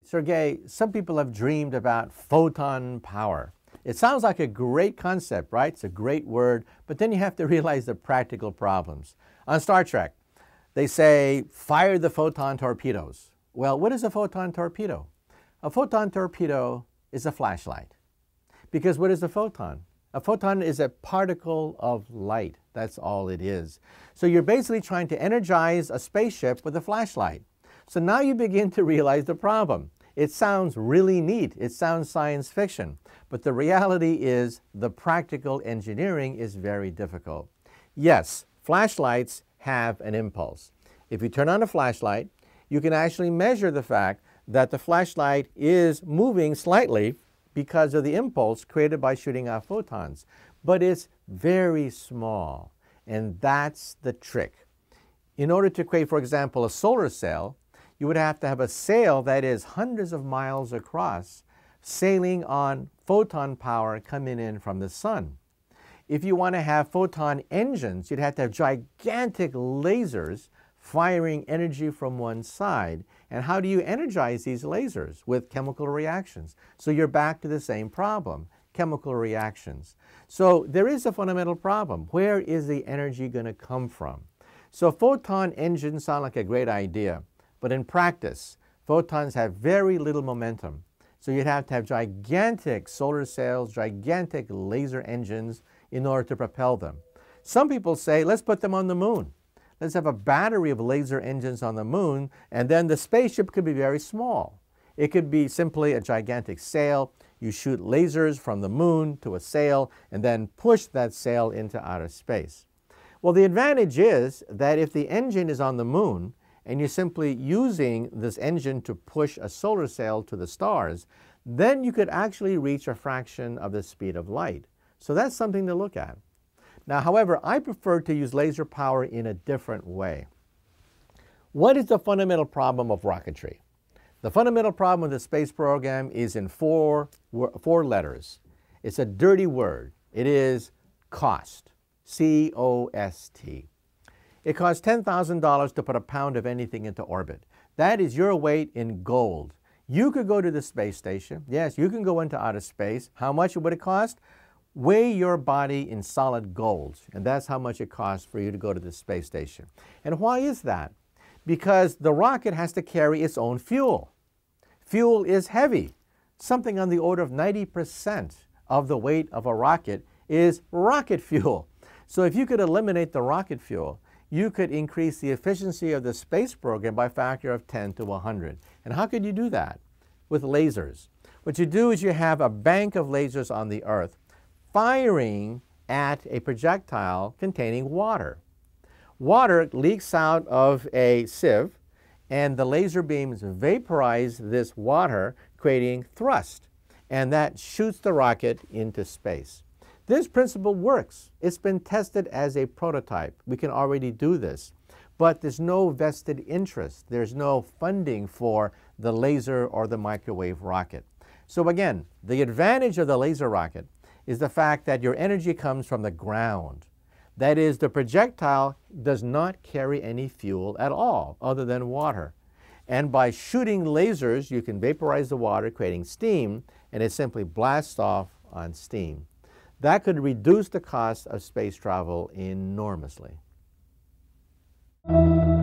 Sergey, some people have dreamed about photon power. It sounds like a great concept, right? It's a great word, but then you have to realize the practical problems. On Star Trek, they say, fire the photon torpedoes. Well, what is a photon torpedo? A photon torpedo is a flashlight. Because what is a photon? A photon is a particle of light. That's all it is. So you're basically trying to energize a spaceship with a flashlight. So now you begin to realize the problem. It sounds really neat. It sounds science fiction. But the reality is the practical engineering is very difficult. Yes, flashlights have an impulse. If you turn on a flashlight, you can actually measure the fact that the flashlight is moving slightly because of the impulse created by shooting off photons. But it's very small, and that's the trick. In order to create, for example, a solar cell, you would have to have a sail that is hundreds of miles across, sailing on photon power coming in from the sun. If you want to have photon engines, you'd have to have gigantic lasers firing energy from one side. And how do you energize these lasers? With chemical reactions. So you're back to the same problem, chemical reactions. So there is a fundamental problem. Where is the energy going to come from? So photon engines sound like a great idea, but in practice, photons have very little momentum. So you'd have to have gigantic solar sails, gigantic laser engines in order to propel them. Some people say, let's put them on the moon. Let's have a battery of laser engines on the moon, and then the spaceship could be very small. It could be simply a gigantic sail. You shoot lasers from the moon to a sail, and then push that sail into outer space. Well, the advantage is that if the engine is on the moon, and you're simply using this engine to push a solar sail to the stars, then you could actually reach a fraction of the speed of light. So that's something to look at. Now, however, I prefer to use laser power in a different way. What is the fundamental problem of rocketry? The fundamental problem with the space program is in four letters. It's a dirty word. It is cost. C-O-S-T. It costs $10,000 to put a pound of anything into orbit. That is your weight in gold. You could go to the space station. Yes, you can go into outer space. How much would it cost? Weigh your body in solid gold, and that's how much it costs for you to go to the space station. And why is that? Because the rocket has to carry its own fuel. Fuel is heavy. Something on the order of 90% of the weight of a rocket is rocket fuel. So if you could eliminate the rocket fuel, you could increase the efficiency of the space program by a factor of 10 to 100. And how could you do that? With lasers. What you do is you have a bank of lasers on the Earth firing at a projectile containing water. Water leaks out of a sieve, and the laser beams vaporize this water, creating thrust, and that shoots the rocket into space. This principle works. It's been tested as a prototype. We can already do this. But there's no vested interest. There's no funding for the laser or the microwave rocket. So again, the advantage of the laser rocket is the fact that your energy comes from the ground. That is, the projectile does not carry any fuel at all other than water. And by shooting lasers, you can vaporize the water, creating steam, and it simply blasts off on steam. That could reduce the cost of space travel enormously.